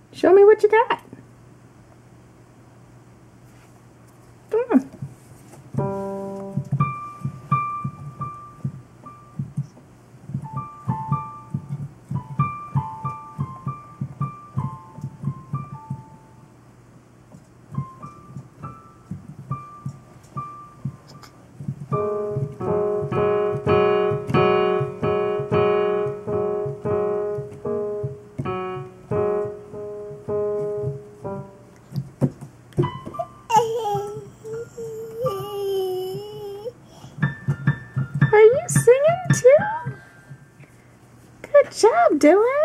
Show me what you got. Come on. Are you singing too? Good job, Dylan.